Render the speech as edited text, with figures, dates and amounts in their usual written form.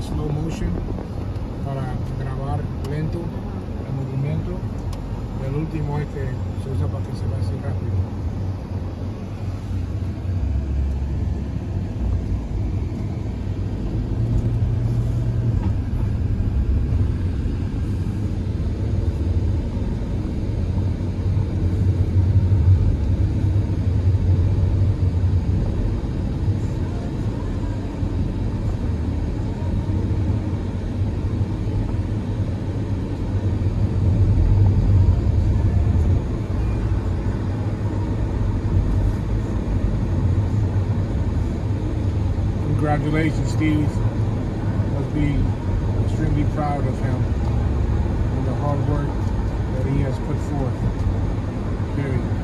de slow motion para grabar lento el movimiento. El último es que se usa para que se vea así rápido. Congratulations, Steve. Must be extremely proud of him and the hard work that he has put forth. Period.